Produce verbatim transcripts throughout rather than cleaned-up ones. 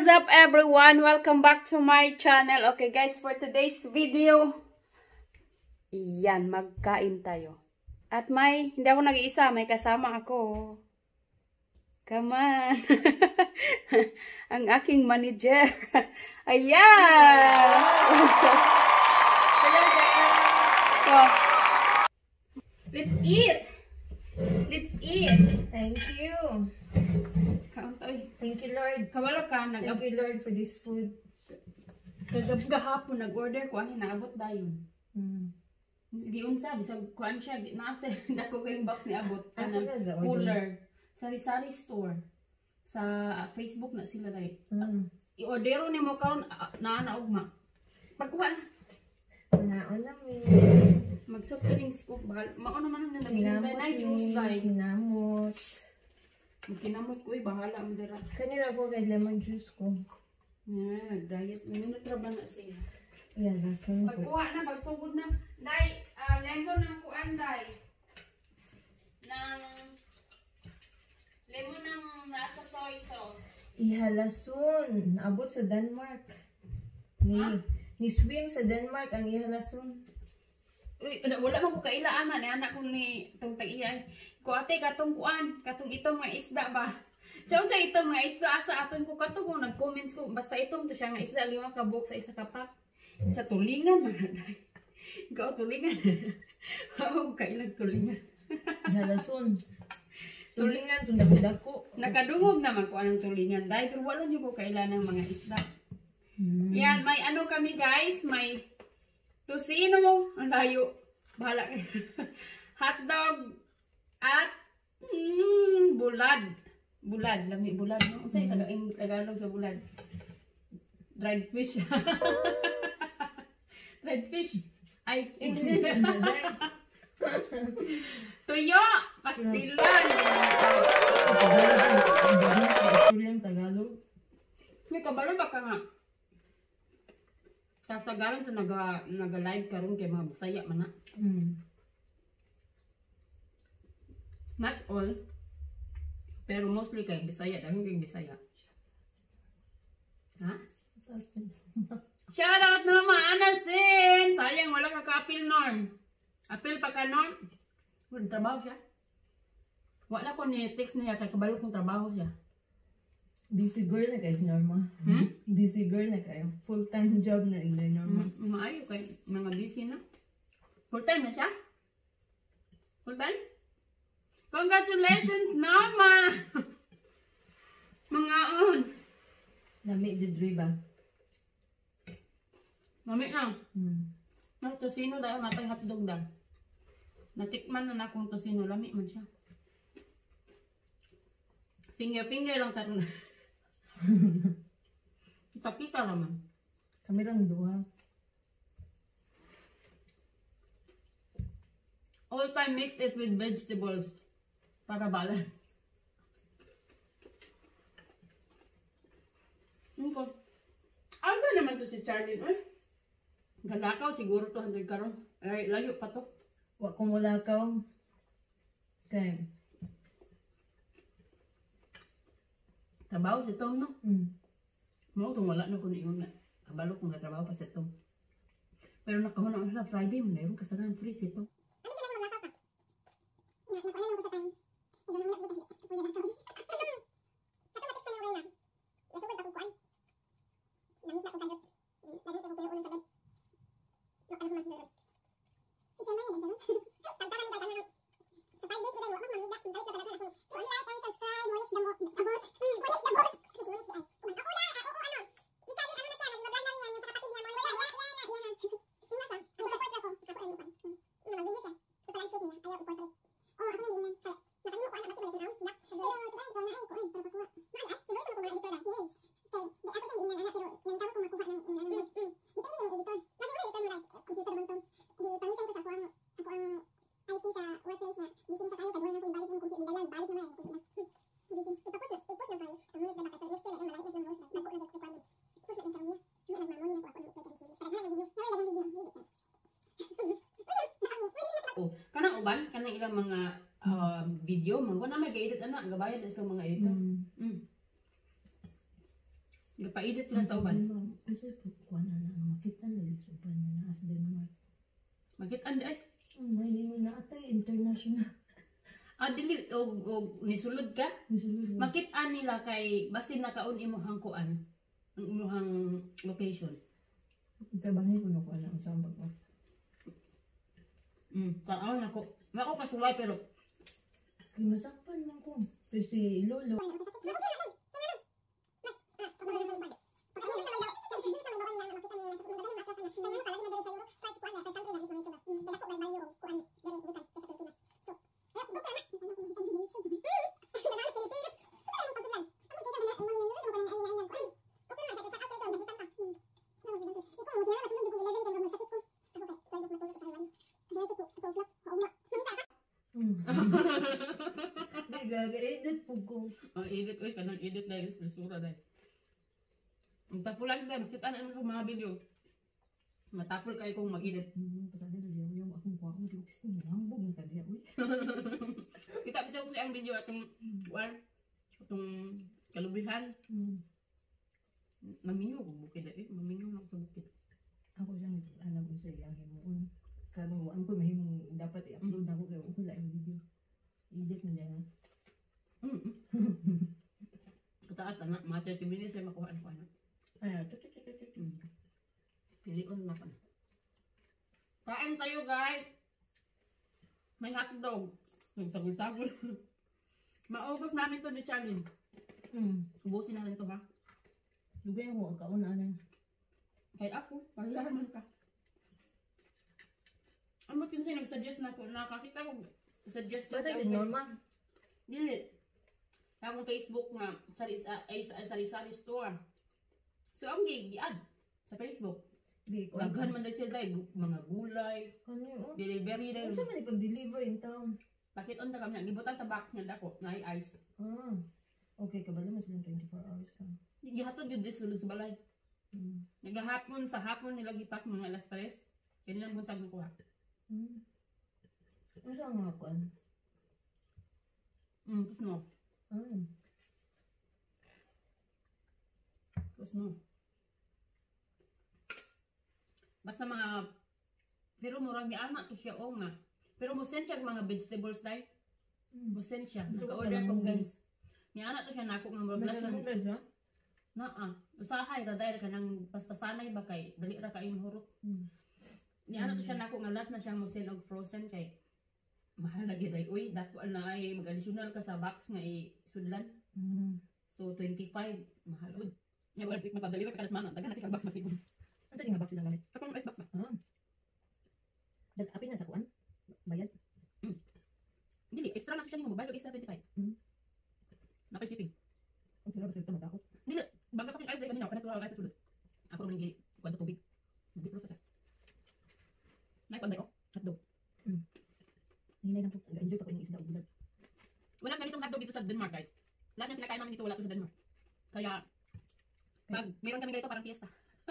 up everyone? Welcome back to my channel. Okay guys, for today's video, yan, magkain tayo. At may, hindi ako nag-iisa, may kasama ako. Come on. Ang aking manager. Ayan. So, let's eat. Let's eat. Thank you. Kauntoy. Thank you, Lord. Kawala ka, nag Thank you, Lord, for this food. Kagahapon nag-order ko, ano, naabot dayon. Mm. Di unsa, bisag kuan siya, di nasa, dako kayong box ni abot. Asa Kanang ka ga-order? cooler. Sari-sari store. Sa Facebook na sila dahil. Mm. I-ordero ni mo karon na na ugma. Pagkuha na. Manaon na mi. Mag-soft drinks ko. Bahal. Mao naman ang nabigay na juice dahil. Kinamot. Kinamot ko, eh, bahala mo dira. Kanila po kay lemon juice ko. Yeah, nag-diet. Minutraba na siya. Yan, lason ko. Pagkuha na, pagsugod na. Dahil, uh, lemon ng kuan dahil. Ng, lemon ng nasa soy sauce. Ihalason. Abot sa Denmark. Ni, Ha? ni swim sa Denmark ang ihalason. Uy, wala man ko kailaanan. Ni anak ko ni itong tag-iyan. Ko ate, katong kuan. Katong itong mga isda ba? Diyan sa itong mga isda, asa aton ko katong kung nag-comments ko. Basta itong to siya nga isda, lima ka buok sa isa kapak. Sa tulingan, mga day. Ikaw, tulingan. Oo, kailang tulingan. Ihalason. Tulingan, tundag ko. Nakadungog naman ko anong tulingan. Dahil pero wala niyo ko kailan ng mga isda. Mm. Yan, may ano kami guys. May tosino. Ang layo. Bahala kayo. Hotdog. At mm, bulad. Bulad. Lami bulad. No? Ano sa'yo mm. Tagalog sa bulad? Dried fish. Dried fish. Ay, English. tuyo. Pastilan. Tulang Tagalog. May kabalo ba ka nga? Sasagaran sa naga, naga-live karon kay mga Bisaya man na. Mm. Not all. Pero mostly kay Bisaya. Dahil kay Bisaya. Ha? Shout out naman mga anasin! Sayang wala ka ka-appeal Norm. Appeal pa ka Norm? Wala trabaho siya. Wala ko ni text niya kay kabalo kong trabaho siya. Busy girl na kayo, Norma. Hmm? Busy girl na kayo. Full-time job na inday, Norma. Mm, maayo kay mga busy na. Full time na siya? Full time? Congratulations, Norma! Mga on! Lami di driba. Mami na. Hmm. Ang tosino dahil natay hotdog dahil. Natikman na na akong tosino. Lami man siya. Finger-finger lang tayo. Kita-kita naman. Kami lang duha. All time mix it with vegetables. Para balance. Okay. Asa naman to si Charlie? Eh? Ganda ka siguro to hundred karon. Ay, layo pa to. Wa ko mula ka. Okay. Trabaho si Tom, no? Hmm. Mo itong wala na ko na na. Kabalo kong trabaho pa si Tom. Pero nakahuna ko sa Friday, mayroon kasagan free si Tom. Kanang uban, kanang ilang mga uh, video, mga na may ga-edit anak, gabayad sa mga editor. Hmm. Mm. Gapaidit sila sa uban. Kasi kuha na na, makita na ulit sa uban na as Denmark. Makit-an di ay. Oh, may mo na atay, international. Ah, dili, o, o nisulod ka? Misulod. Makit-an nila kay, basin nakaon imuhang kuan. Ang imuhang location. Trabahin ko na kuha na ang sambag ko. Hmm, saan ako? Ako kasulay pero, Kay masakpan man ko. Pero si Lolo. May gaga-edit po ko. ang edit, oy, kanang edit na yun, sura dahil. Ang tapulan dahil, makita na sa mga video. Matapol kayo kung mag-edit. Hmm, pasada na diyan yung akong kuha ko. Di ko nambog na kadiya. Uy. Kita bisa ko ang video atong, kuan, atong kalubihan. Hmm. Maminyo ko bukid eh, maminyo na ko sa bukid. Ako lang alam ko sa iyang himuon. Karong ang ko mahimong dapat i-upload ako kay ko lain video. Edit na diyan. Mm. Kataas na, mga thirty minutes ay makuha na ko ano. Ay, tut tut tut tut. Mm. Pilion na pa na. Kain tayo guys! May hotdog. Nagsagol-sagol. Maubos namin to ni Charlene. Hmm. Ubusin natin to ha. Dugay ko kauna na. Kay ako, palahan man ka. Ang ba't yun siya nag-suggest na ko, nakakita ko, suggest Bata sa din normal. Dili. Akong Facebook nga, sari, uh, ay sari-sari store. So, ang gi-add sa Facebook. Di ko. Laghan man na sila dahil mga gulay, Kani oh. delivery Ano dahil. sa man ipag-deliver in town? Bakit on na kami, gibutan sa box niya dako, na ay ice. Ah. Okay, kabalo mas lang twenty-four hours ka. Gihatod yun din sulod sa balay. Hmm. Nagahapon, sa hapon nila gipak mga alas tres. Kaya nilang buntag nakuha. Hmm. Ano sa mga kuan? Hmm, tapos no. Ah. Tapos no. Basta mga, pero murag ni anak to siya o nga. Pero musend siya mga vegetables dahil. Hmm. Musend siya. Gusto ko Naka-order pala ko ng guys. Ni anak to siya nako nga murag last na. Nagkaroon ka Naa. Usahay ra dahil ka nang paspasanay ba kay dali ra kay mahurot. Hmm. Ni anak to siya nako nga last na siya musend og frozen kay mahal lagi dahil. Uy, dako na ay mag-additional ka sa box nga i-sudlan. Hmm. So twenty-five mahal ud. Nya wala sik magdeliver ka kanas mga daghan na kay box makibon. Ang tadi nga box silang gamit. Kapag ice box ba? Ah. Dat api na sa kuan? Bayad? Dili, extra na to siya nimo bayad og extra twenty-five. Hmm. Napay shipping. Ang pila ba sa matakot? Dili, baga pa kang ice kanina, kana tuwa ice sa sulod. Ako rin gili, kwento tubig. Tubig pro sa siya. Nay panday oh, hotdog. Hinay lang po. Enjoy pa ko yung isda o bulag. Wala ganitong hotdog dito sa Denmark, guys. Lahat ng kinakain namin dito wala to sa Denmark. Kaya pag meron kami ganito parang fiesta.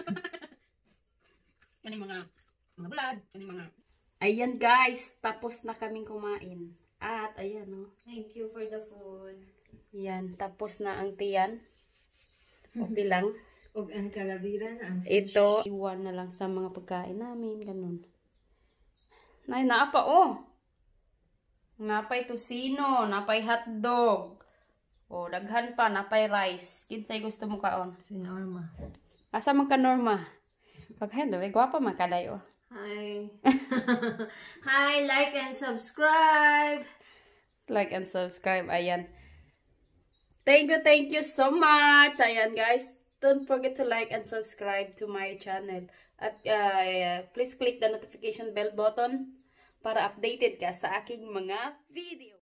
Kaning mga mga bulad, kaning mga ayan guys, tapos na kaming kumain. At ayan oh. Thank you for the food. Yan, tapos na ang tiyan. Okay lang. Og ang kalabiran ang Ito, iwan na lang sa mga pagkain namin, ganun. Nay, naapa oh. Napay tusino, napay hotdog. O, daghan pa, napay rice. Kinsay gusto mo kaon? si Norma. Asa man ka Norma? Paghendo, eh, gwapa man kaday oh. Hi. Hi, like and subscribe. Like and subscribe, ayan. Thank you, thank you so much. Ayan guys, don't forget to like and subscribe to my channel. At uh, please click the notification bell button para updated ka sa aking mga video.